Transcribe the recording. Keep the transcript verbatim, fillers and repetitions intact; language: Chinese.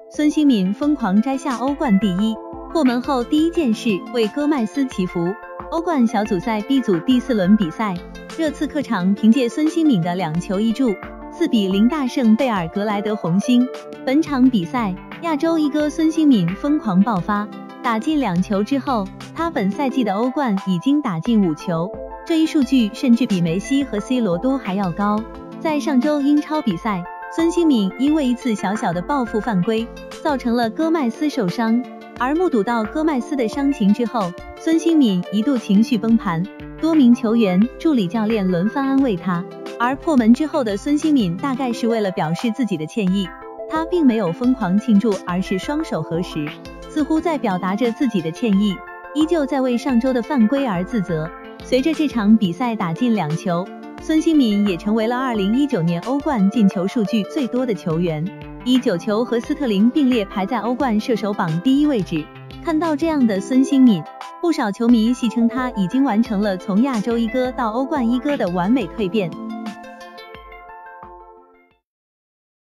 孙兴敏疯狂摘下欧冠第一，破门后第一件事为戈麦斯祈福。欧冠小组赛 B 组第四轮比赛，热刺客场凭借孙兴敏的两球一助，四比零大胜贝尔格莱德红星。本场比赛，亚洲一哥孙兴敏疯狂爆发，打进两球之后，他本赛季的欧冠已经打进五球，这一数据甚至比梅西和 C 罗都还要高。在上周英超比赛，孙兴敏因为一次小小的报复犯规，造成了戈麦斯受伤，而目睹到戈麦斯的伤情之后，孙兴敏一度情绪崩盘，多名球员、助理教练轮番安慰他。而破门之后的孙兴敏大概是为了表示自己的歉意，他并没有疯狂庆祝，而是双手合十，似乎在表达着自己的歉意，依旧在为上周的犯规而自责。随着这场比赛打进两球，孙兴敏也成为了二零一九年欧冠进球数据最多的球员，以九球和斯特林并列排在欧冠射手榜第一位置。看到这样的孙兴敏，不少球迷戏称他已经完成了从亚洲一哥到欧冠一哥的完美蜕变。